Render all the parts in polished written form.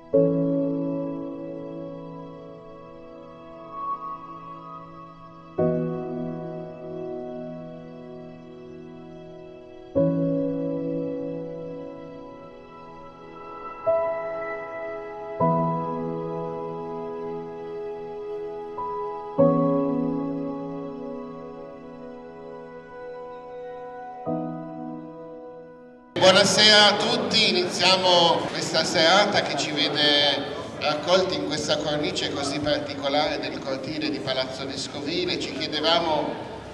Buonasera a tutti, iniziamo questa serata che ci vede raccolti in questa cornice così particolare del cortile di Palazzo Vescovile. Ci chiedevamo,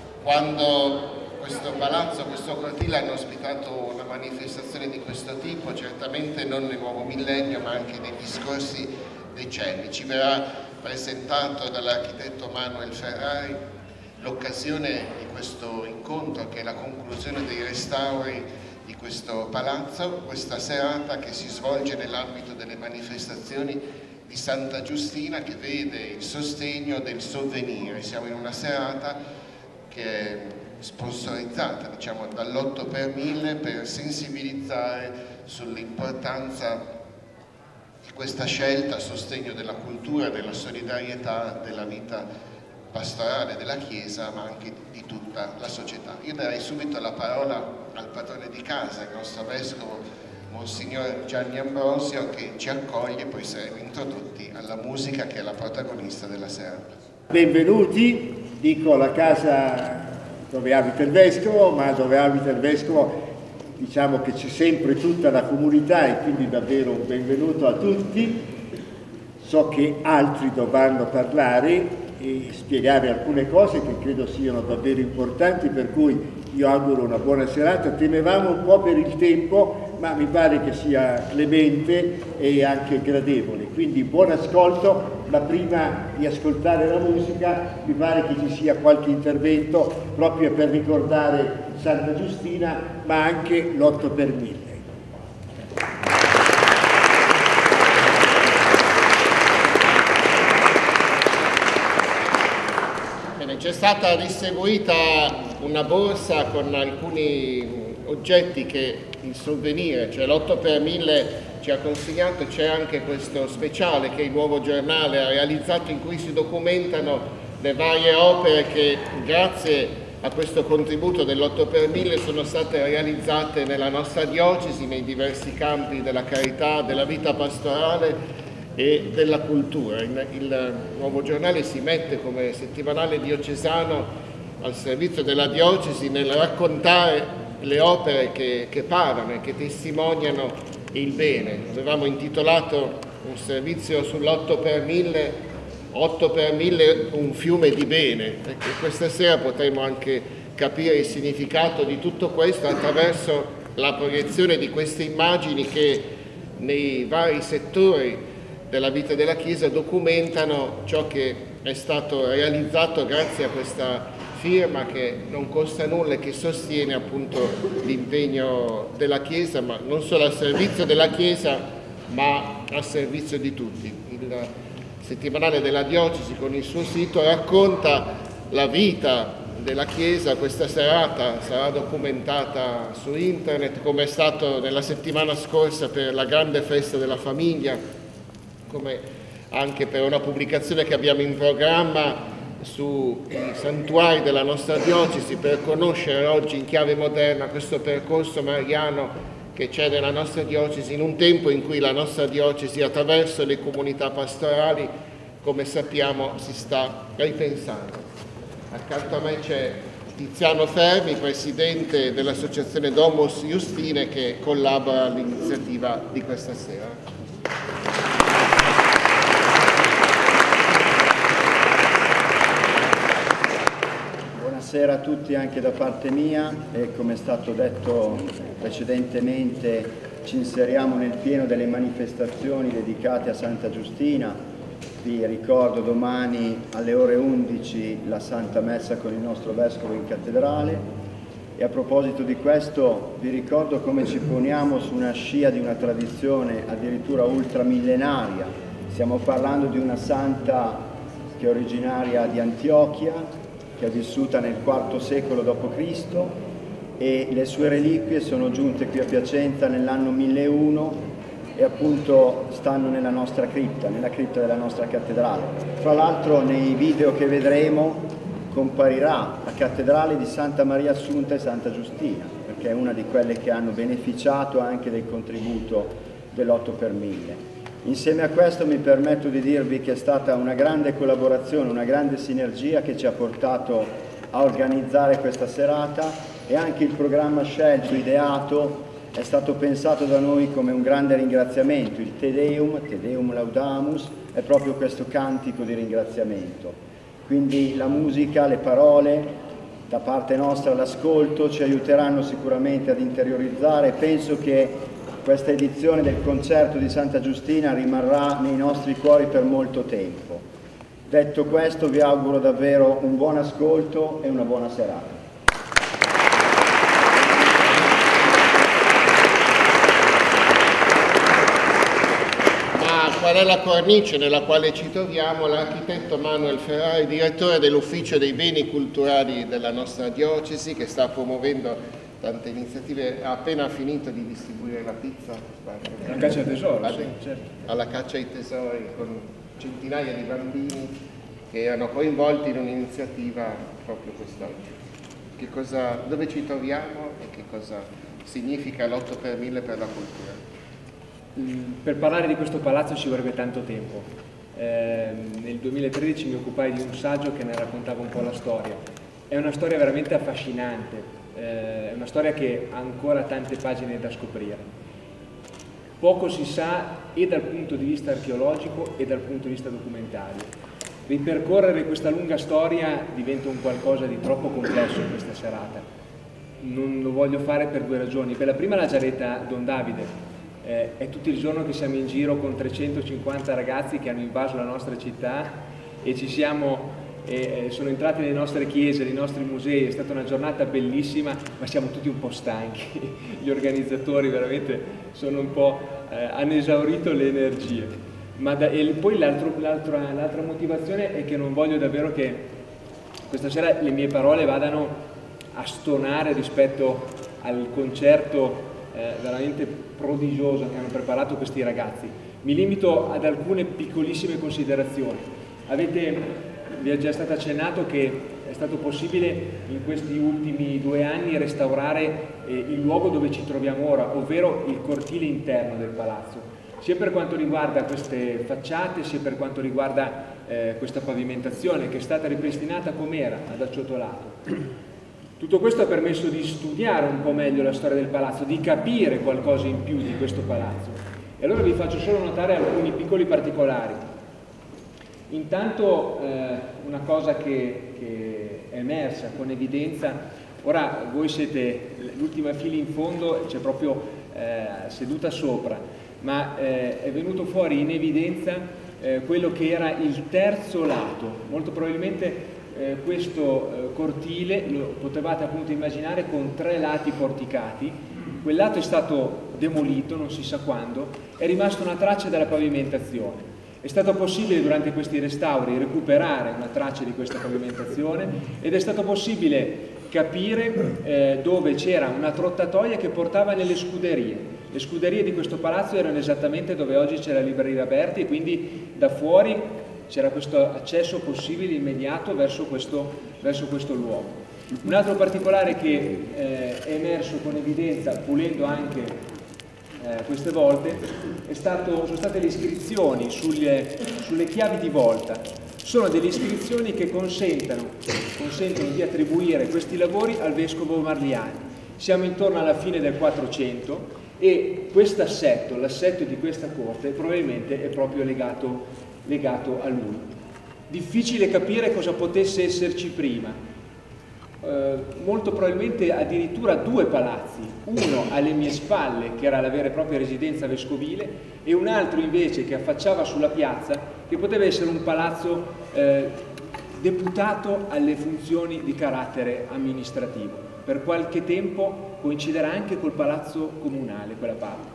quando questo palazzo, questo cortile hanno ospitato una manifestazione di questo tipo, certamente non nel nuovo millennio ma anche negli scorsi decenni. Ci verrà presentato dall'architetto Manuel Ferrari l'occasione di questo incontro, che è la conclusione dei restauri di questo palazzo, questa serata che si svolge nell'ambito delle manifestazioni di Santa Giustina, che vede il sostegno del Sovvenire. Siamo in una serata che è sponsorizzata, diciamo, dall'8 per 1000 per sensibilizzare sull'importanza di questa scelta a sostegno della cultura, della solidarietà, della vita pastorale della Chiesa, ma anche di tutta la società. Io darei subito la parola al padrone di casa, il nostro vescovo Monsignor Gianni Ambrosio, che ci accoglie e poi saremo introdotti alla musica che è la protagonista della serata. Benvenuti, dico, alla casa dove abita il vescovo, ma dove abita il vescovo diciamo che c'è sempre tutta la comunità e quindi davvero un benvenuto a tutti. So che altri dovranno parlare e spiegare alcune cose che credo siano davvero importanti, per cui io auguro una buona serata. Temevamo un po' per il tempo, ma mi pare che sia clemente e anche gradevole, quindi buon ascolto. Ma prima di ascoltare la musica mi pare che ci sia qualche intervento proprio per ricordare Santa Giustina, ma anche l'8 per 1000. C'è stata distribuita una borsa con alcuni oggetti che il Sovvenire, cioè l'8 per 1000, ci ha consegnato. C'è anche questo speciale che il Nuovo Giornale ha realizzato, in cui si documentano le varie opere che grazie a questo contributo dell'8 per 1000 sono state realizzate nella nostra diocesi, nei diversi campi della carità, della vita pastorale e della cultura. Il Nuovo Giornale si mette come settimanale diocesano al servizio della diocesi nel raccontare le opere che parlano e che testimoniano il bene. Avevamo intitolato un servizio sull'8 per 1000, 8 per 1000 un fiume di bene, e questa sera potremo anche capire il significato di tutto questo attraverso la proiezione di queste immagini che nei vari settori della vita della Chiesa documentano ciò che è stato realizzato grazie a questa firma, che non costa nulla e che sostiene appunto l'impegno della Chiesa, ma non solo al servizio della Chiesa ma al servizio di tutti. Il settimanale della diocesi con il suo sito racconta la vita della Chiesa. Questa serata sarà documentata su internet, come è stato nella settimana scorsa per la grande festa della famiglia, come anche per una pubblicazione che abbiamo in programma sui santuari della nostra diocesi, per conoscere oggi in chiave moderna questo percorso mariano che c'è nella nostra diocesi, in un tempo in cui la nostra diocesi, attraverso le comunità pastorali, come sappiamo, si sta ripensando. Accanto a me c'è Tiziano Fermi, presidente dell'associazione Domus Justine, che collabora all'iniziativa di questa sera. Buonasera a tutti anche da parte mia, e come è stato detto precedentemente ci inseriamo nel pieno delle manifestazioni dedicate a Santa Giustina. Vi ricordo domani alle ore 11 la Santa Messa con il nostro Vescovo in cattedrale, e a proposito di questo vi ricordo come ci poniamo su una scia di una tradizione addirittura ultramillenaria. Stiamo parlando di una santa che è originaria di Antiochia, che è vissuta nel IV secolo d.C. e le sue reliquie sono giunte qui a Piacenza nell'anno 1001 e appunto stanno nella nostra cripta, nella cripta della nostra cattedrale. Fra l'altro nei video che vedremo comparirà la cattedrale di Santa Maria Assunta e Santa Giustina, perché è una di quelle che hanno beneficiato anche del contributo dell'8 per 1000. Insieme a questo mi permetto di dirvi che è stata una grande collaborazione, una grande sinergia che ci ha portato a organizzare questa serata, e anche il programma scelto, ideato, è stato pensato da noi come un grande ringraziamento. Il Te Deum Laudamus, è proprio questo cantico di ringraziamento. Quindi la musica, le parole, da parte nostra l'ascolto, ci aiuteranno sicuramente ad interiorizzare. Penso che questa edizione del concerto di Santa Giustina rimarrà nei nostri cuori per molto tempo. Detto questo, vi auguro davvero un buon ascolto e una buona serata. Qual è la cornice nella quale ci troviamo? L'architetto Manuel Ferrari, direttore dell'Ufficio dei Beni Culturali della nostra diocesi, che sta promuovendo tante iniziative, ha appena finito di distribuire la pizza. La caccia ai tesori, sì, certo. Alla caccia ai tesori, con centinaia di bambini che erano coinvolti in un'iniziativa proprio quest'oggi. Dove ci troviamo e che cosa significa l'8 per 1000 per la cultura? Per parlare di questo palazzo ci vorrebbe tanto tempo. Nel 2013 mi occupai di un saggio che ne raccontava un po' la storia. È una storia veramente affascinante, è una storia che ha ancora tante pagine da scoprire. Poco si sa e dal punto di vista archeologico e dal punto di vista documentario. Ripercorrere questa lunga storia diventa un qualcosa di troppo complesso in questa serata. Non lo voglio fare per due ragioni. Per la prima, la Giaretta Don Davide. È tutto il giorno che siamo in giro con 350 ragazzi che hanno invaso la nostra città e sono entrati nelle nostre chiese, nei nostri musei. È stata una giornata bellissima, ma siamo tutti un po' stanchi. Gli organizzatori veramente sono un po', hanno esaurito le energie. E poi l'altra motivazione è che non voglio davvero che questa sera le mie parole vadano a stonare rispetto al concerto veramente prodigioso che hanno preparato questi ragazzi. Mi limito ad alcune piccolissime considerazioni. Vi è già stato accennato che è stato possibile in questi ultimi 2 anni restaurare il luogo dove ci troviamo ora, ovvero il cortile interno del palazzo, sia per quanto riguarda queste facciate, sia per quanto riguarda questa pavimentazione che è stata ripristinata com'era, ad acciottolato. Tutto questo ha permesso di studiare un po' meglio la storia del palazzo, di capire qualcosa in più di questo palazzo. E allora vi faccio solo notare alcuni piccoli particolari. Intanto una cosa che è emersa con evidenza, ora voi siete l'ultima fila in fondo, c'è proprio seduta sopra, ma è venuto fuori in evidenza quello che era il terzo lato. Molto probabilmente questo cortile lo potevate appunto immaginare con 3 lati porticati. Quel lato è stato demolito, non si sa quando, è rimasta una traccia della pavimentazione. È stato possibile durante questi restauri recuperare una traccia di questa pavimentazione ed è stato possibile capire dove c'era una trottatoia che portava nelle scuderie. Le scuderie di questo palazzo erano esattamente dove oggi c'è la libreria Aperti, e quindi da fuori c'era questo accesso possibile immediato verso questo luogo. Un altro particolare che è emerso con evidenza, pulendo anche queste volte, sono state le iscrizioni sulle chiavi di volta. Sono delle iscrizioni che consentono di attribuire questi lavori al vescovo Marliani. Siamo intorno alla fine del 400 e l'assetto di questa corte probabilmente è proprio legato a lui. Difficile capire cosa potesse esserci prima. Molto probabilmente addirittura 2 palazzi, uno alle mie spalle che era la vera e propria residenza vescovile e un altro invece che affacciava sulla piazza, che poteva essere un palazzo deputato alle funzioni di carattere amministrativo. Per qualche tempo coinciderà anche col palazzo comunale, quella parte.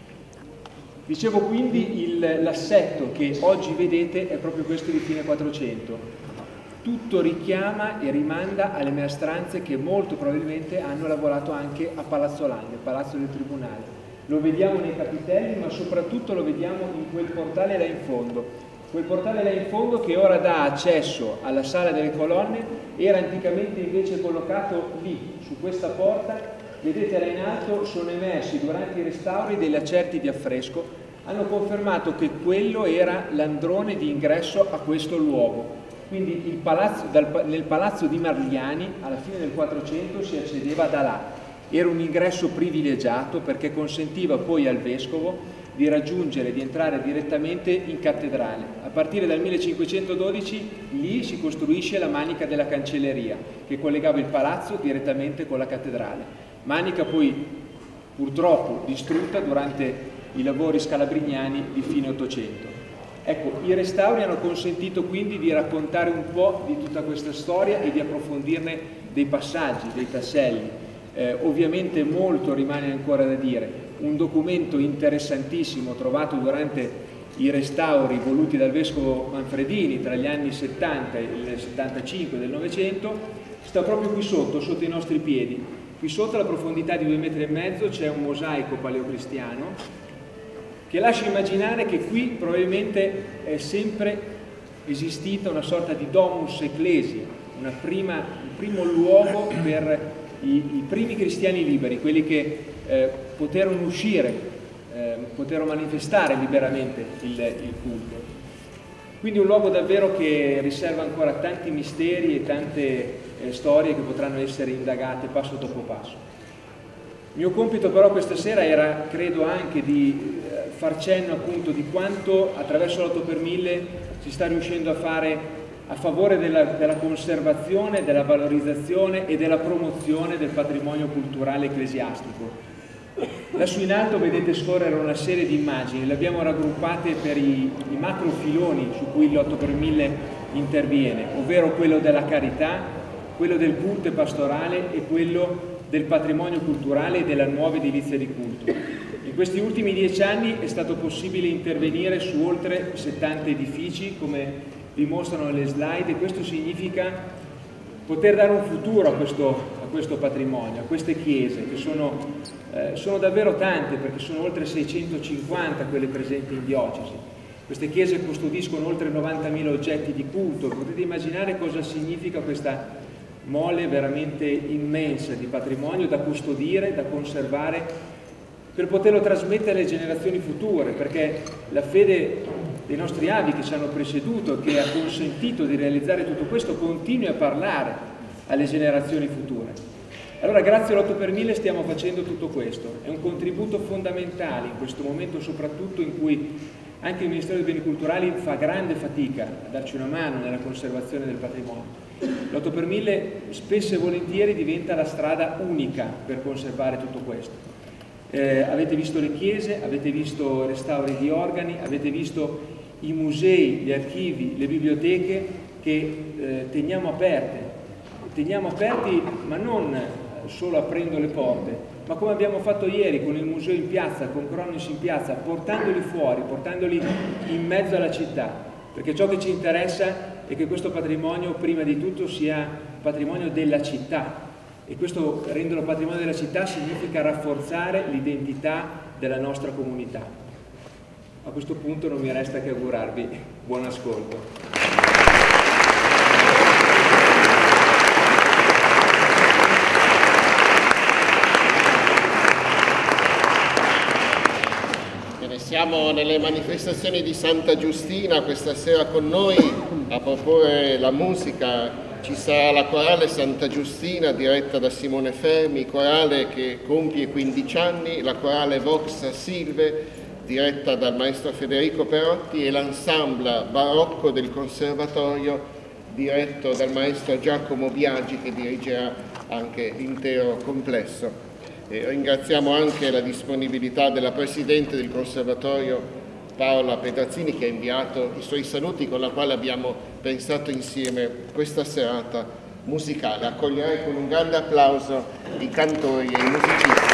Dicevo quindi l'assetto che oggi vedete è proprio questo di fine 400. Tutto richiama e rimanda alle maestranze che molto probabilmente hanno lavorato anche a Palazzo Lange, Palazzo del Tribunale. Lo vediamo nei capitelli, ma soprattutto lo vediamo in quel portale là in fondo. Quel portale là in fondo che ora dà accesso alla sala delle colonne era anticamente invece collocato lì, su questa porta. Vedete là in alto sono emersi durante i restauri dei lacerti di affresco, hanno confermato che quello era l'androne di ingresso a questo luogo. Quindi nel palazzo di Marliani alla fine del 400 si accedeva da là. Era un ingresso privilegiato perché consentiva poi al vescovo di raggiungere, di entrare direttamente in cattedrale. A partire dal 1512 lì si costruisce la manica della cancelleria che collegava il palazzo direttamente con la cattedrale. Manica poi purtroppo distrutta durante i lavori scalabrignani di fine Ottocento. Ecco, i restauri hanno consentito quindi di raccontare un po' di tutta questa storia e di approfondirne dei passaggi, dei tasselli. Ovviamente molto rimane ancora da dire. Un documento interessantissimo trovato durante i restauri voluti dal vescovo Manfredini tra gli anni 70 e il 75 del Novecento sta proprio qui sotto i nostri piedi. Qui sotto, alla profondità di 2,5 metri, c'è un mosaico paleocristiano che lascia immaginare che qui probabilmente è sempre esistita una sorta di domus ecclesia, un primo luogo per i primi cristiani liberi, quelli che poterono uscire, poterono manifestare liberamente il culto. Quindi un luogo davvero che riserva ancora tanti misteri e tante storie che potranno essere indagate passo dopo passo. Il mio compito però questa sera era, credo, anche di far cenno appunto di quanto attraverso l'8 per 1000 si sta riuscendo a fare a favore della conservazione, della valorizzazione e della promozione del patrimonio culturale ecclesiastico. Lassù in alto vedete scorrere una serie di immagini, le abbiamo raggruppate per i macro filoni su cui l'8 per 1000 interviene, ovvero quello della carità, quello del culto e pastorale e quello del patrimonio culturale e della nuova edilizia di culto. In questi ultimi 10 anni è stato possibile intervenire su oltre 70 edifici, come vi mostrano le slide, e questo significa poter dare un futuro a questo patrimonio, a queste chiese, che sono davvero tante, perché sono oltre 650 quelle presenti in diocesi. Queste chiese custodiscono oltre 90.000 oggetti di culto. Potete immaginare cosa significa questa mole veramente immensa di patrimonio da custodire, da conservare, per poterlo trasmettere alle generazioni future, perché la fede dei nostri avi che ci hanno preceduto, che ha consentito di realizzare tutto questo, continui a parlare alle generazioni future. Allora grazie all'8 per 1000 stiamo facendo tutto questo. È un contributo fondamentale in questo momento, soprattutto in cui anche il Ministero dei Beni Culturali fa grande fatica a darci una mano nella conservazione del patrimonio. L'8 per 1000 spesso e volentieri diventa la strada unica per conservare tutto questo. Avete visto le chiese, avete visto restauri di organi, avete visto i musei, gli archivi, le biblioteche che teniamo aperti, ma non solo aprendo le porte, ma come abbiamo fatto ieri con il museo in piazza, con Cronis in piazza, portandoli fuori, portandoli in mezzo alla città, perché ciò che ci interessa è che questo patrimonio prima di tutto sia patrimonio della città, e questo renderlo patrimonio della città significa rafforzare l'identità della nostra comunità. A questo punto non mi resta che augurarvi buon ascolto. Siamo nelle manifestazioni di Santa Giustina. Questa sera con noi a proporre la musica ci sarà la corale Santa Giustina diretta da Simone Fermi, corale che compie 15 anni, la corale Vox Silve diretta dal maestro Federico Perotti e l'ensemble barocco del Conservatorio diretto dal maestro Giacomo Biagi, che dirigerà anche l'intero complesso. Ringraziamo anche la disponibilità della Presidente del Conservatorio Paola Pedrazzini, che ha inviato i suoi saluti, con la quale abbiamo pensato insieme questa serata musicale. Accoglierei con un grande applauso i cantori e i musicisti.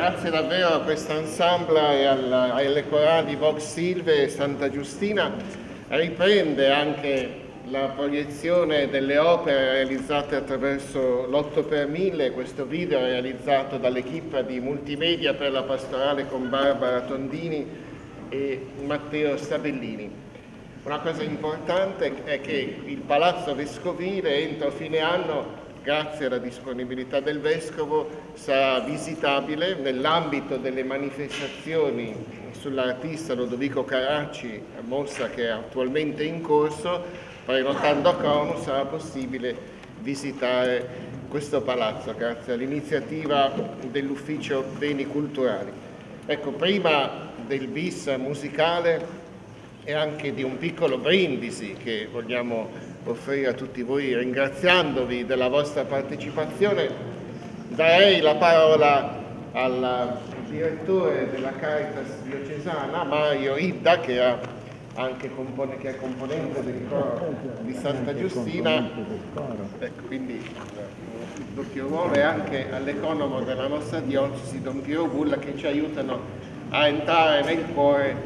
Grazie davvero a questo ensemble e alle corali Vox Silve e Santa Giustina. Riprende anche la proiezione delle opere realizzate attraverso l'8 per 1000, questo video realizzato dall'equipe di multimedia per la pastorale con Barbara Tondini e Matteo Stabellini. Una cosa importante è che il Palazzo Vescovile entro fine anno, grazie alla disponibilità del Vescovo, sarà visitabile nell'ambito delle manifestazioni sull'artista Lodovico Carracci, mostra che è attualmente in corso. Prenotando a Crono sarà possibile visitare questo palazzo grazie all'iniziativa dell'Ufficio Beni Culturali. Ecco, prima del bis musicale e anche di un piccolo brindisi che vogliamo offrire a tutti voi ringraziandovi della vostra partecipazione, darei la parola al direttore della Caritas diocesana, Mario Idda, che è componente del coro di Santa Giustina, quindi il doppio ruolo, e anche all'economo della nostra diocesi, Don Piero Bulla, che ci aiutano a entrare nel cuore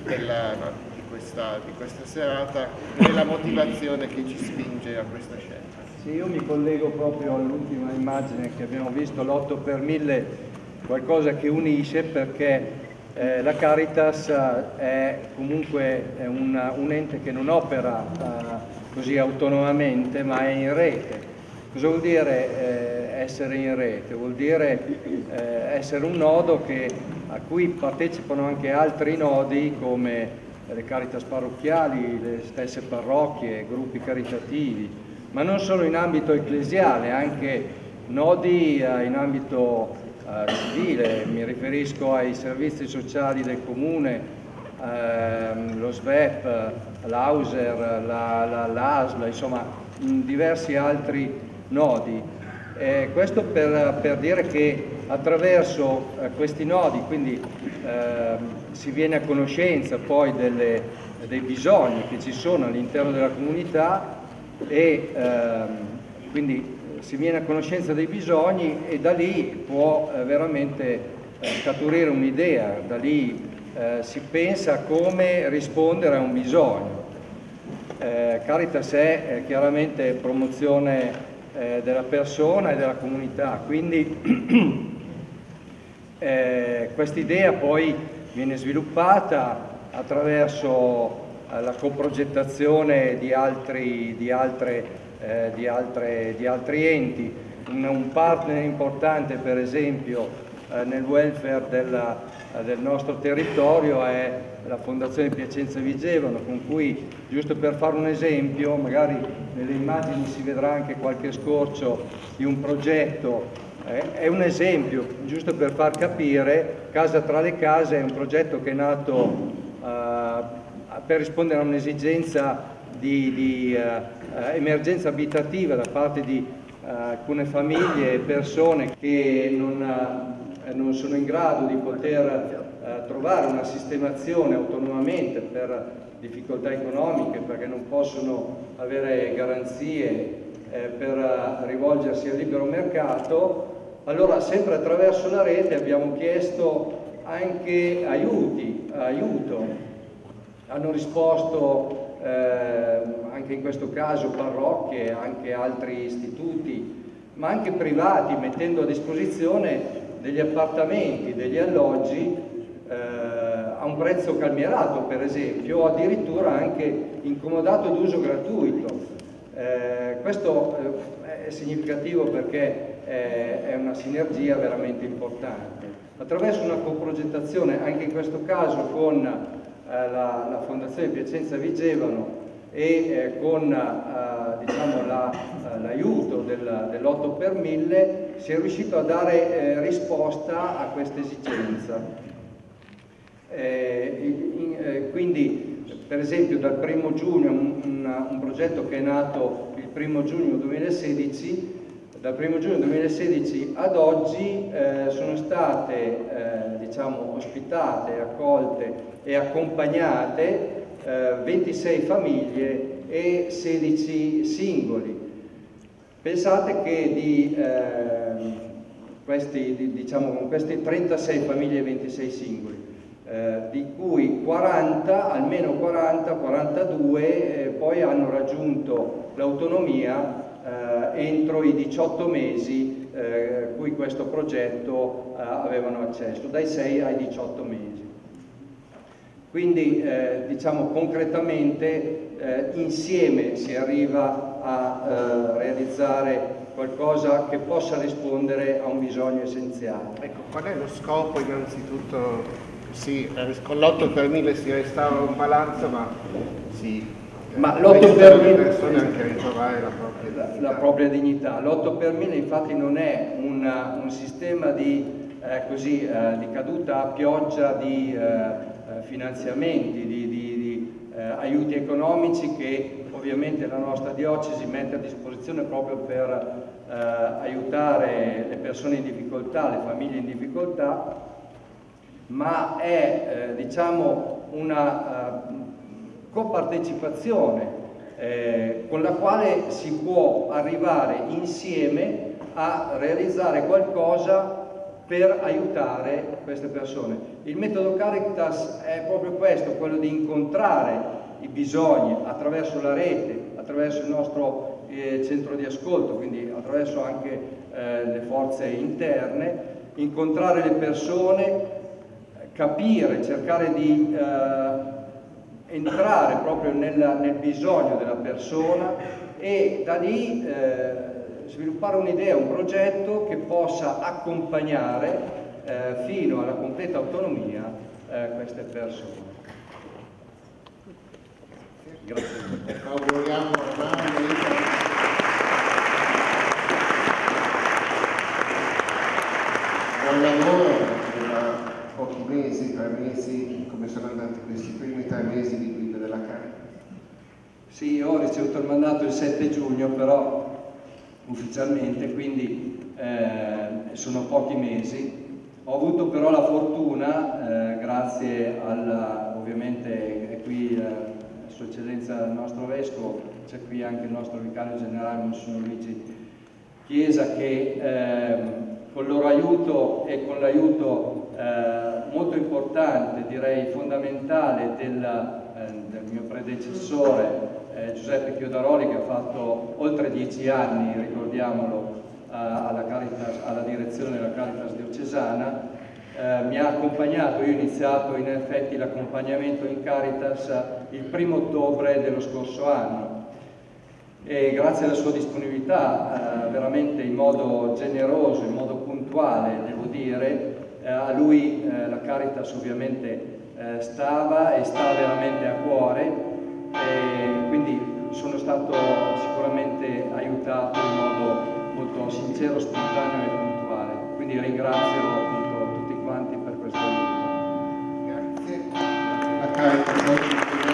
di questa serata e nella motivazione che ci spinge a questa scelta. Sì, io mi collego proprio all'ultima immagine che abbiamo visto, l'8 per 1000, qualcosa che unisce, perché la Caritas è comunque un ente che non opera così autonomamente, ma è in rete. Cosa vuol dire essere in rete? Vuol dire essere un nodo a cui partecipano anche altri nodi come le Caritas parrocchiali, le stesse parrocchie, gruppi caritativi, ma non solo in ambito ecclesiale, anche nodi in ambito civile. Mi riferisco ai servizi sociali del comune, lo SVEP, l'Auser, l'ASL, insomma diversi altri nodi. Questo per dire che attraverso questi nodi quindi si viene a conoscenza poi dei bisogni che ci sono all'interno della comunità e quindi si viene a conoscenza dei bisogni e da lì può veramente scaturire un'idea, da lì si pensa a come rispondere a un bisogno. Caritas è chiaramente promozione della persona e della comunità, quindi quest'idea poi viene sviluppata attraverso la coprogettazione di altri enti. Un partner importante, per esempio, nel welfare del nostro territorio è la Fondazione Piacenza Vigevano, con cui, giusto per fare un esempio, magari nelle immagini si vedrà anche qualche scorcio di un progetto. È un esempio, giusto per far capire, Casa tra le Case è un progetto che è nato per rispondere a un'esigenza di emergenza abitativa da parte di alcune famiglie e persone che non sono in grado di poter trovare una sistemazione autonomamente per difficoltà economiche, perché non possono avere garanzie per rivolgersi al libero mercato. Allora, sempre attraverso la rete abbiamo chiesto anche aiuto. Hanno risposto anche in questo caso parrocchie, anche altri istituti, ma anche privati, mettendo a disposizione degli appartamenti, degli alloggi a un prezzo calmierato, per esempio, o addirittura anche incomodato d'uso gratuito. Questo è significativo perché è una sinergia veramente importante. Attraverso una coprogettazione, anche in questo caso con la Fondazione Piacenza Vigevano e con diciamo, l'aiuto dell'8 per 1000, si è riuscito a dare risposta a questa esigenza. Quindi, per esempio, dal 1° giugno, un progetto che è nato il 1° giugno 2016, dal 1° giugno 2016 ad oggi sono state diciamo, ospitate, accolte e accompagnate 26 famiglie e 16 singoli. Pensate che di diciamo, con queste 36 famiglie e 26 singoli, di cui 40, almeno 40, 42 poi hanno raggiunto l'autonomia entro i 18 mesi cui questo progetto avevano accesso, dai 6 ai 18 mesi. Quindi diciamo concretamente insieme si arriva a realizzare qualcosa che possa rispondere a un bisogno essenziale. Ecco, qual è lo scopo innanzitutto? Sì, con l'8 per 1000 si restaura un palazzo, ma l'8 per 1000 persone anche ritrovare la propria dignità. L'8 per 1000 infatti non è un sistema di caduta a pioggia di finanziamenti, di aiuti economici che ovviamente la nostra diocesi mette a disposizione proprio per aiutare le persone in difficoltà, le famiglie in difficoltà, ma è diciamo una copartecipazione con la quale si può arrivare insieme a realizzare qualcosa per aiutare queste persone. Il metodo Caritas è proprio questo, quello di incontrare i bisogni attraverso la rete, attraverso il nostro centro di ascolto, quindi attraverso anche le forze interne, incontrare le persone, capire, cercare di entrare proprio nel bisogno della persona e da lì sviluppare un'idea, un progetto che possa accompagnare fino alla completa autonomia queste persone. Grazie. Auguriamo buon lavoro. Pochi mesi, 3 mesi, come sono andati questi primi 3 mesi di guida della Caritas? Sì, io ho ricevuto il mandato il 7 giugno, però ufficialmente, quindi sono pochi mesi. Ho avuto però la fortuna, grazie ovviamente è qui Sua Eccellenza il nostro Vescovo, c'è qui anche il nostro Vicario Generale, Monsignor Luigi Chiesa, che con il loro aiuto e con l'aiuto molto importante, direi fondamentale, del mio predecessore Giuseppe Chiodaroli, che ha fatto oltre 10 anni, ricordiamolo, alla direzione della Caritas diocesana, mi ha accompagnato. Io ho iniziato in effetti l'accompagnamento in Caritas il 1° ottobre dello scorso anno e grazie alla sua disponibilità, veramente in modo generoso, in modo puntuale, devo dire, a lui la Caritas ovviamente stava e sta veramente a cuore, e quindi sono stato sicuramente aiutato in modo molto sincero, spontaneo e puntuale. Quindi ringrazio appunto tutti quanti per questo aiuto. Grazie. La Caritas oggi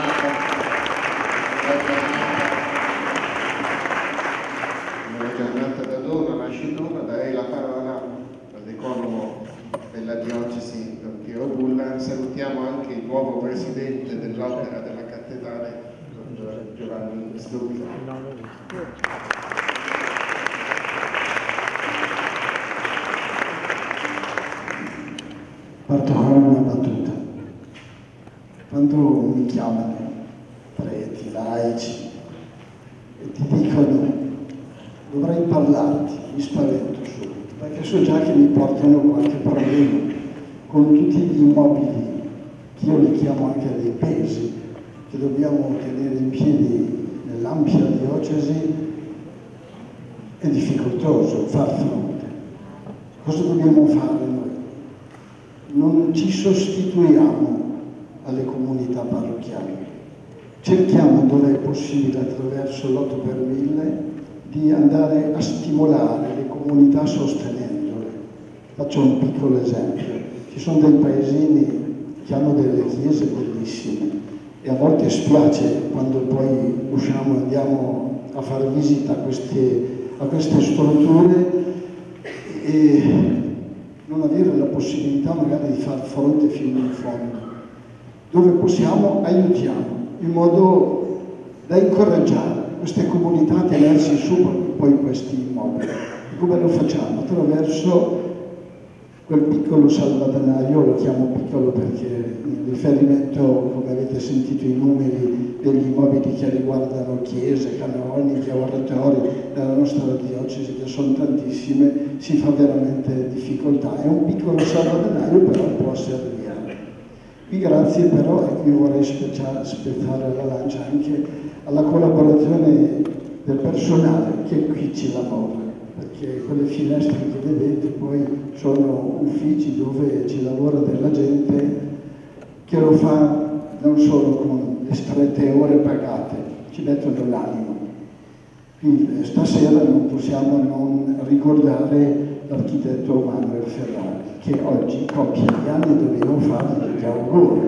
nella giornata da dono, nasce dono, darei la parola al Deconomo della Diocesi Don Piero Bulla. Salutiamo anche il nuovo presidente dell'Opera della Cattedrale, Don Giovanni Stubino. Parto con una battuta. Quando mi chiamano preti, laici e ti dicono dovrei parlarti, mi spavento subito, perché so già che mi portano qualche problema con tutti gli immobili, che io li chiamo anche dei pesi, che dobbiamo tenere in piedi nell'ampia diocesi. È difficoltoso far fronte. Cosa dobbiamo fare noi? Non ci sostituiamo alle comunità parrocchiali, cerchiamo dove è possibile attraverso l'8 per 1000 di andare a stimolare le comunità sostenendole. Faccio un piccolo esempio: ci sono dei paesini che hanno delle chiese bellissime e a volte spiace quando poi usciamo e andiamo a fare visita a queste strutture e non avere la possibilità magari di far fronte fino in fondo. Dove possiamo aiutiamo, in modo da incoraggiare queste comunità a tenersi su poi questi immobili. E come lo facciamo? Attraverso Quel piccolo salvadanaio, lo chiamo piccolo perché in riferimento, come avete sentito, i numeri degli immobili che riguardano chiese, canoniche, oratori della nostra diocesi, che sono tantissime, si fa veramente difficoltà. È un piccolo salvadanaio, però può servire. Qui grazie però, e qui vorrei spezzare la lancia anche alla collaborazione del personale che qui ci lavora, perché quelle finestre che vedete poi sono uffici dove ci lavora della gente che lo fa non solo con le strette ore pagate, ci mettono l'anima. Quindi stasera non possiamo non ricordare l'architetto Manuel Ferrari, che oggi compie gli anni, dobbiamo fargli gli auguri.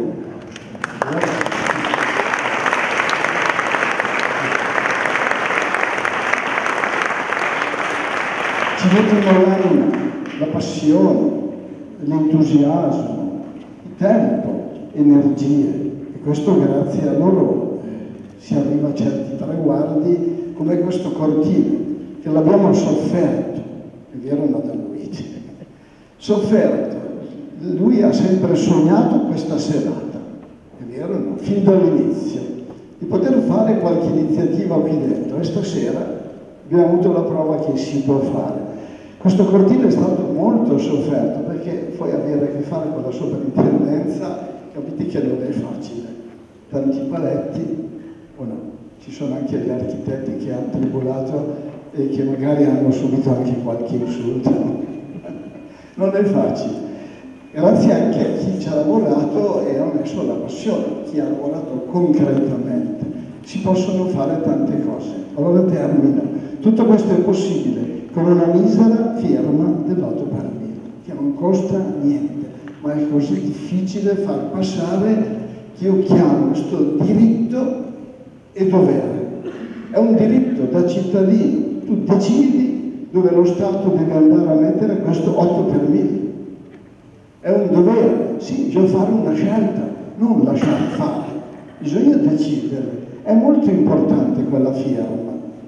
Ci mettono l'anima, la passione, l'entusiasmo, il tempo, energie, e questo grazie a loro si arriva a certi traguardi come questo cortile, che l'abbiamo sofferto, è vero Madame Luigi, sofferto. Lui ha sempre sognato questa serata, è vero no? Fin dall'inizio, di poter fare qualche iniziativa qui dentro, e stasera abbiamo avuto la prova che si può fare. Questo cortile è stato molto sofferto perché poi avere a che fare con la soprintendenza, capite che non è facile. Tanti paletti, o no? Ci sono anche gli architetti che hanno tribolato e che magari hanno subito anche qualche insulto. Non è facile. Grazie anche a chi ci ha lavorato e ha messo la passione, chi ha lavorato concretamente. Si possono fare tante cose. Allora termino. Tutto questo è possibile con una misera firma dell'8 per 1000, che non costa niente, ma è così difficile far passare che io chiamo questo diritto e dovere. È un diritto da cittadino, tu decidi dove lo Stato deve andare a mettere questo 8 per 1000. È un dovere, sì, bisogna fare una scelta, non lasciare fare, bisogna decidere. È molto importante quella firma.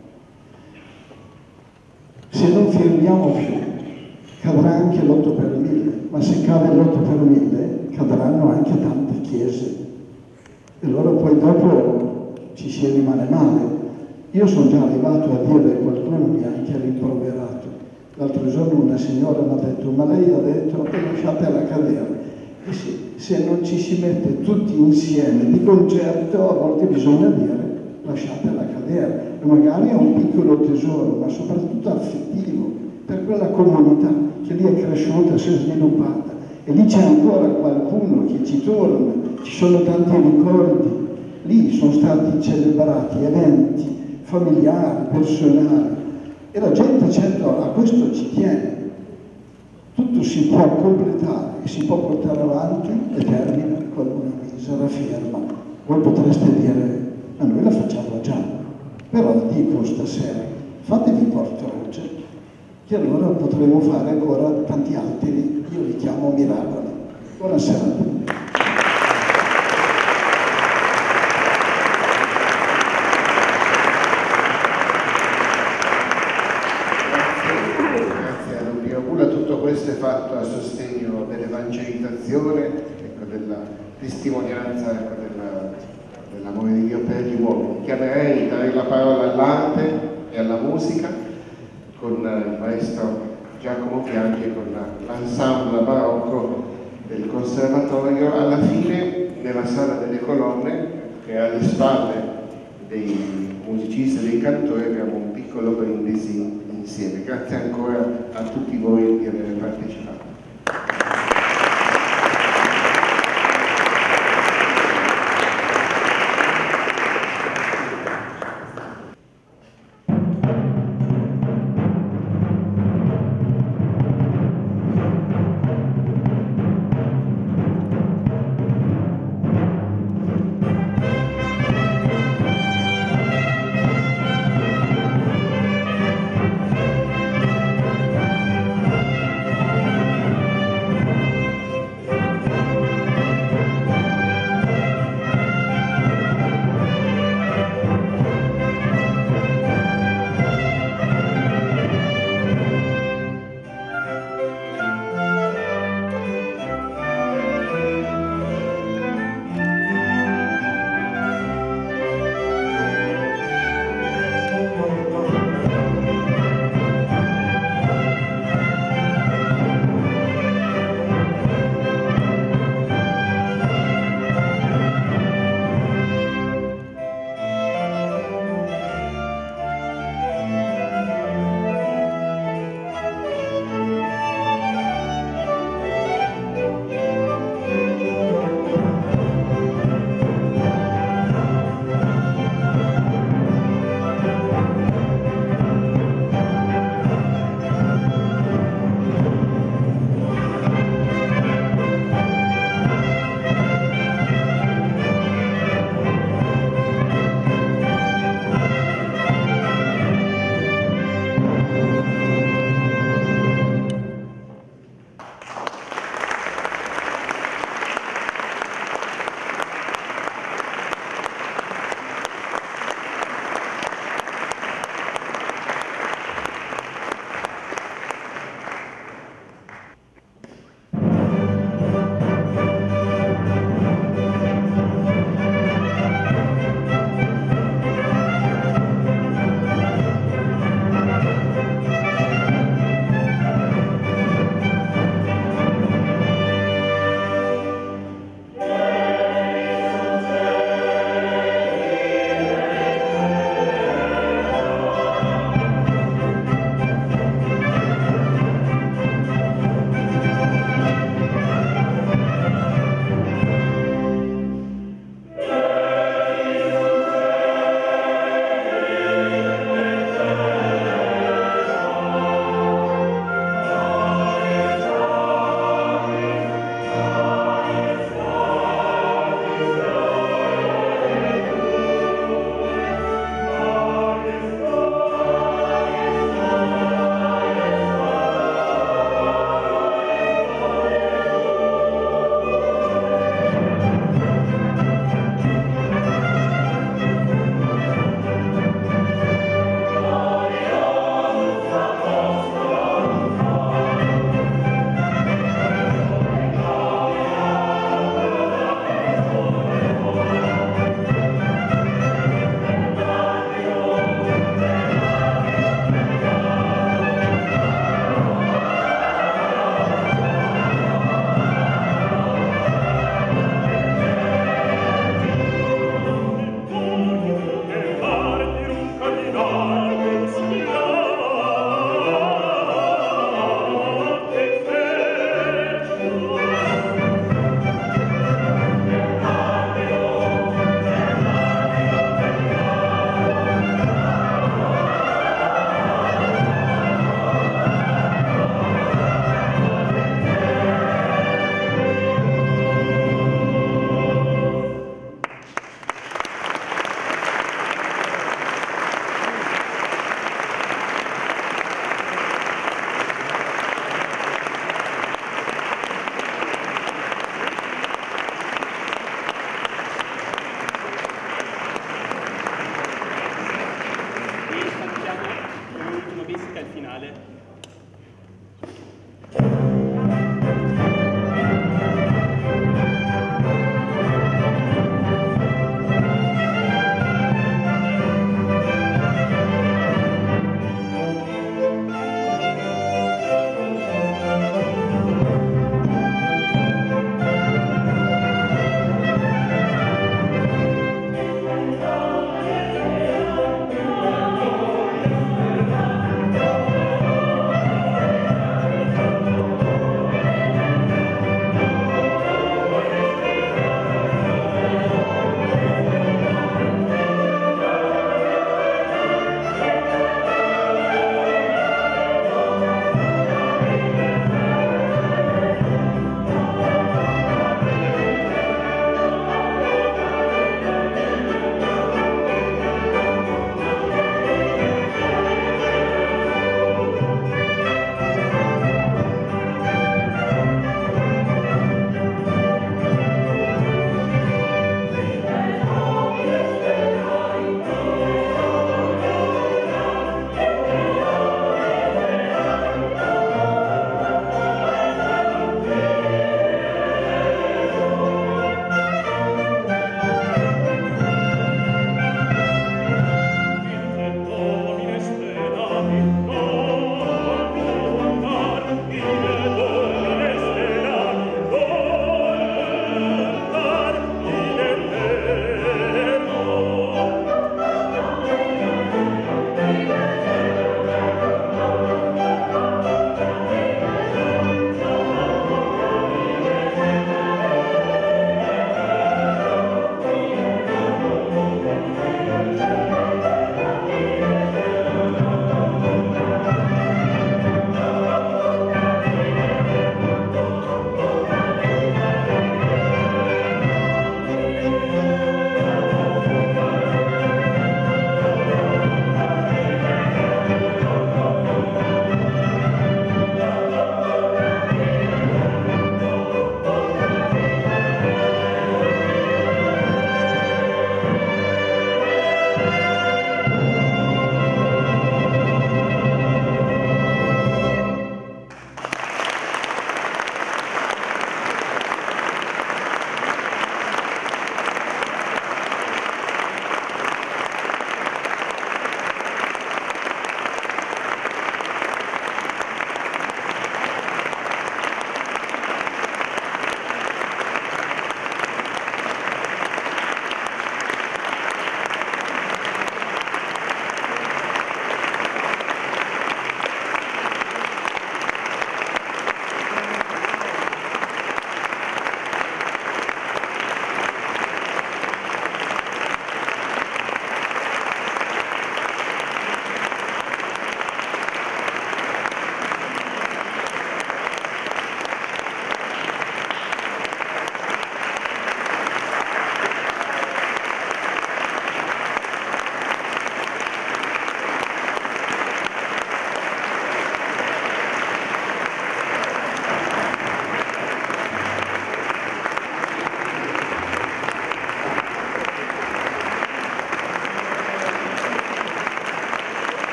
Se non firmiamo più, cadrà anche l'8 per 1000, ma se cade l'8 per 1000, cadranno anche tante chiese. E allora poi dopo ci si rimane male. Io sono già arrivato a dire, qualcuno mi ha anche rimproverato. L'altro giorno una signora mi ha detto, ma lei ha detto, lasciatela cadere. E sì, se non ci si mette tutti insieme di concerto, a volte bisogna dire, lasciatela cadere. E magari è un piccolo tesoro, ma soprattutto affettivo, per quella comunità che lì è cresciuta, si è sviluppata. E lì c'è ancora qualcuno che ci torna, ci sono tanti ricordi. Lì sono stati celebrati eventi familiari, personali. E la gente certo a questo ci tiene. Tutto si può completare e si può portare avanti e termina con una misera firma. Voi potreste dire, ma noi la facciamo già, però dico stasera, fatevi portavoce, che allora potremo fare ancora tanti altri, io li chiamo miracoli. Buonasera a tutti. Tutto questo è fatto a sostegno dell'evangelizzazione, ecco, della testimonianza, ecco, dell'amore di Dio per gli uomini. Chiamerei, darei la parola all'arte e alla musica con il maestro Giacomo Bianchi e con l'ensemble barocco del conservatorio. Alla fine, nella sala delle colonne, che è alle spalle dei musicisti e dei cantori, abbiamo un piccolo brindisi insieme. Grazie ancora a tutti voi di aver partecipato.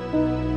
Thank you.